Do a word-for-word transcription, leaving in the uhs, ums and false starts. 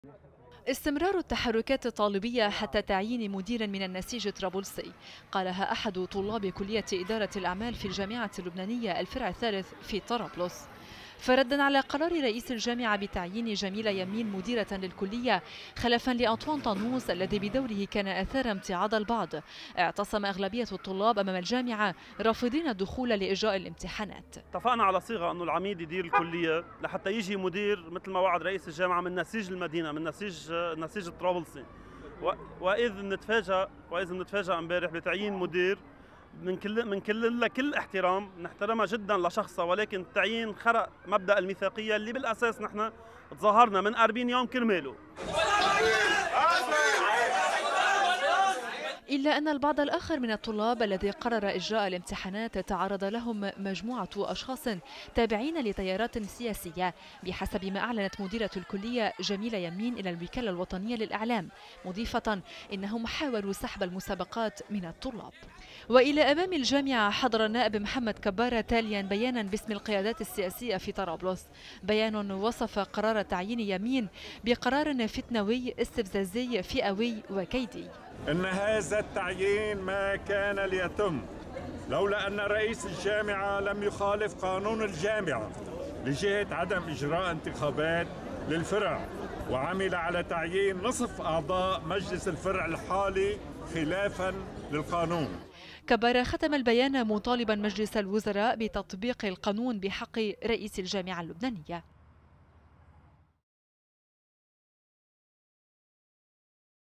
استمرار التحركات الطالبية حتى تعيين مدير من النسيج الطرابلسي، قالها أحد طلاب كلية إدارة الأعمال في الجامعة اللبنانية الفرع الثالث في طرابلس. فردا على قرار رئيس الجامعة بتعيين جميلة يمين مديرة للكلية خلفا لأنطوان طنوس الذي بدوره كان أثار امتعاض البعض، اعتصم أغلبية الطلاب أمام الجامعة رافضين الدخول لإجراء الامتحانات. اتفقنا على صيغة أنه العميد يدير الكلية لحتى يجي مدير مثل ما وعد رئيس الجامعة من نسيج المدينة، من نسيج نسيج الطرابلسي. وإذ نتفاجأ وإذ نتفاجأ امبارح بتعيين مدير من كل من كل كل احترام، نحترمها جدا لشخصها، ولكن التعيين خرق مبدأ الميثاقية اللي بالأساس نحن تظاهرنا من أربعين يوم كرماله. إلا أن البعض الآخر من الطلاب الذي قرر إجراء الامتحانات تعرض لهم مجموعة أشخاص تابعين لتيارات سياسية، بحسب ما أعلنت مديرة الكلية جميلة يمين إلى الوكالة الوطنية للإعلام، مضيفة إنهم حاولوا سحب المسابقات من الطلاب. وإلى أمام الجامعة حضر النائب محمد كبارة تاليا بيانا باسم القيادات السياسية في طرابلس، بيان وصف قرار تعيين يمين بقرار فتنوي استفزازي فئوي وكيدي. إن هذا التعيين ما كان ليتم لولا أن رئيس الجامعة لم يخالف قانون الجامعة لجهة عدم إجراء انتخابات للفرع، وعمل على تعيين نصف أعضاء مجلس الفرع الحالي خلافا للقانون. كبارة ختم البيان مطالبا مجلس الوزراء بتطبيق القانون بحق رئيس الجامعة اللبنانية.